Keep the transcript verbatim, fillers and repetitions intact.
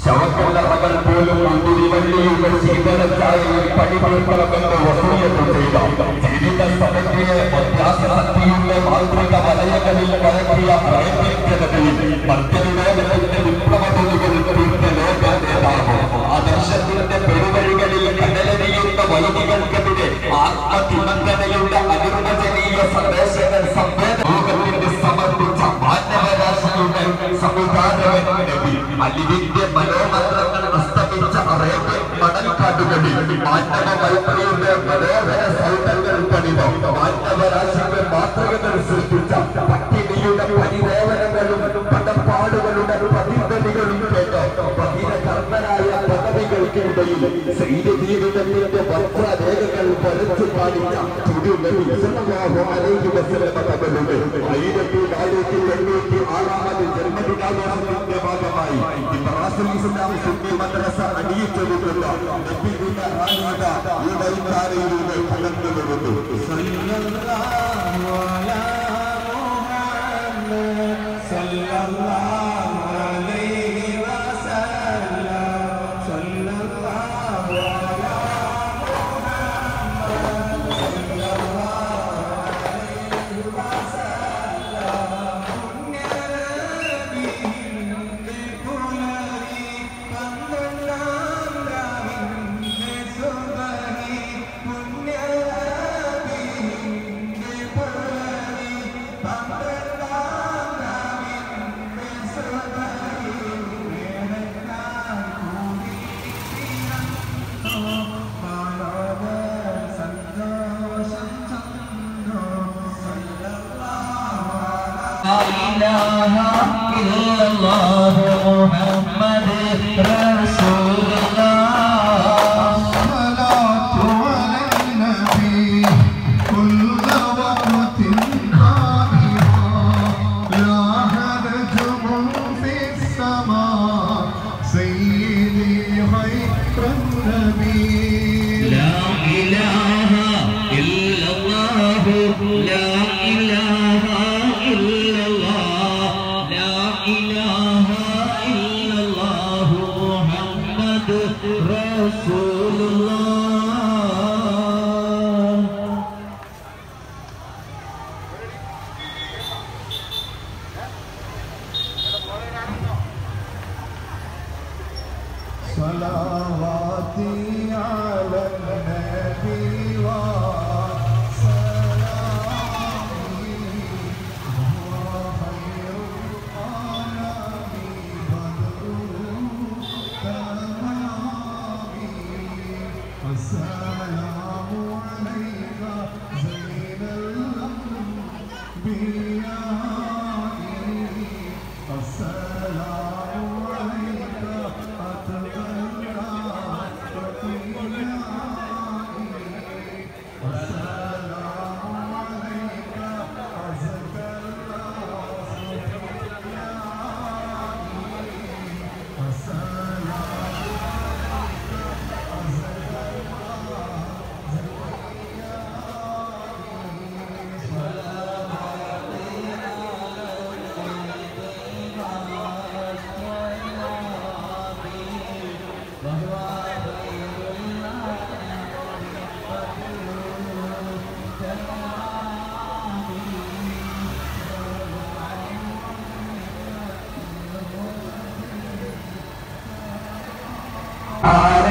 ശവക്കല്ലറകൾ പോലും മുന്തിരിവള്ളിയുടെ ശീതളച്ചായയിൽ പടിപുറത്തിറങ്ങുന്ന വസൂയത്ത് ചെയ്ത ജീവിത സമന്വയ മധ്യാസക്തിയുടെ മാതൃക വലയങ്ങളിൽ കലക്കിയ പ്രയത്നിക്കുന്നതിൽ മധ്യലോകത്തിന്റെ വിപ്ലവതകൾ തീർത്ത ലോക നേതാവ് ആദർശത്തിന്റെ പെരുവഴികളിൽ കടലരിയുന്ന വൈദികൾക്കെതിരെ ആത്മതിമംഗതയുടെ അനിർവചനീയ സന്ദേശങ്ങൾ സംവേദ ലോകത്തിന്റെ സമർപ്പിച്ച മാനവരാശിയുടെ സമുദാരവൻ നബി അലിവിന്റെ മനോമന്ത്രങ്ങൾ അസ്തമിച്ച അറേബ്യൻ മണൽക്കാടുകളിൽ മാനവ മൈത്രിയുടെ മനോഹര സൗന്ദര്യങ്ങൾ പണിത മാനവരാശിയുടെ മാതൃകകൾ സൃഷ്ടിച്ച പട്ടിണിയുടെ പരിവേദനകളും പടപ്പാടുകളുടെ പ്രതിധ്വനികളും കേട്ട് പതിരകർമ്മരായ പദവികൾക്കിടയിൽ സൈന്യജീവിതത്തിന്റെ വസ്ത്രരേഖകൾ വരച്ചു പാടിച്ച തിരുനബി സല്ലല്ലാഹു അലൈഹി വസല്ലം തങ്ങളുടെ ആയിരത്തി നാനൂറ്റി എണ്ണൂറ്റി ആറാമത് ജന്മദിനാഘോഷത്തിന്റെ ഭാഗമായി ഇബ്രാഹിം ഇസ്ലാം സുന്നി മദ്രസ അണിയിച്ചെടുക്കുന്ന നബിയുടെ റാണിത ഈ വൈകാരയിലൂടെ കടന്നു വരുന്നു. സല്ലല്ലാഹു അലാ മുഹമ്മദ് സല്ലല്ലാഹു അലൈഹി വസല്ലം സല്ലല്ലാഹു അലാ മുഹമ്മദ് സല്ലല്ലാഹു അലൈഹി വസല്ലം പുണ്യനബിയുടെ പുലരി പന്ത്രണ്ടാം രാവിന്റെ സുബഹി പുണ്യനബിയുടെ പുലരി പന്ത്രണ്ടാം രാവിന്റെ സുബഹി വേദനാൻ കൂടി പാലോക സന്തോഷം ചന്ദ്രോ സല്ലല്ലാഹു അലാ إله إلا الله محمد رسول الله الصلاة على النبي كل وقت قائما لا هرجم في السماء سيدي خير النبي لا إله إلا الله لا إله إلا الله لا إله إلا الله محمد رسول الله صلواتي على النبي وسلامي هو خير الأنام بدر تمامي السلام عليك زين الأنبياء السلام عليك أتقى I